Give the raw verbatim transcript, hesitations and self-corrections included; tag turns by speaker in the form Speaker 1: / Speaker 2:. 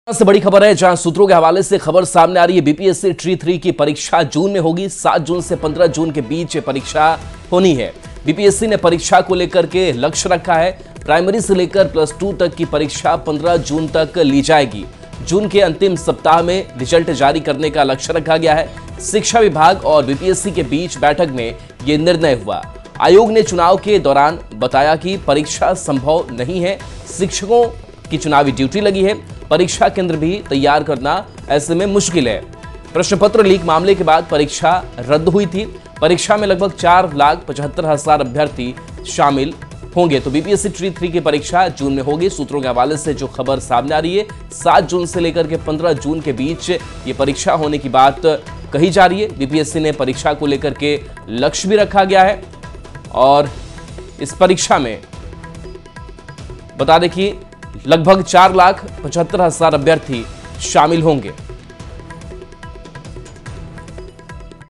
Speaker 1: से बड़ी खबर है, जहां सूत्रों के हवाले से खबर सामने आ रही है। बीपीएससी ट्री थ्री की परीक्षा जून में होगी। सात जून से पंद्रह जून के बीच परीक्षा होनी है। बीपीएससी ने परीक्षा को लेकर के लक्ष्य रखा है। प्राइमरी से लेकर प्लस टू तक की परीक्षा पंद्रह जून तक ली जाएगी। जून के अंतिम सप्ताह में रिजल्ट जारी करने का लक्ष्य रखा गया है। शिक्षा विभाग और बीपीएससी के बीच बैठक में यह निर्णय हुआ। आयोग ने चुनाव के दौरान बताया कि परीक्षा संभव नहीं है। शिक्षकों की चुनावी ड्यूटी लगी है। परीक्षा केंद्र भी तैयार करना ऐसे में मुश्किल है। प्रश्न पत्र लीक मामले के बाद परीक्षा रद्द हुई थी। परीक्षा में लगभग चार लाख पचहत्तर हजार अभ्यर्थी शामिल होंगे। तो बीपीएससी ट्री थ्री की परीक्षा जून में होगी। सूत्रों के हवाले से जो खबर सामने आ रही है, सात जून से लेकर के पंद्रह जून के बीच ये परीक्षा होने की बात कही जा रही है। बीपीएससी ने परीक्षा को लेकर के लक्ष्य भी रखा गया है और इस परीक्षा में बता दें कि लगभग चार लाख पचहत्तर हजार अभ्यर्थी शामिल होंगे।